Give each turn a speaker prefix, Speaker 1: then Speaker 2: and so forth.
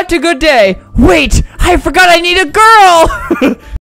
Speaker 1: such a good day. Wait, I forgot I need a girl.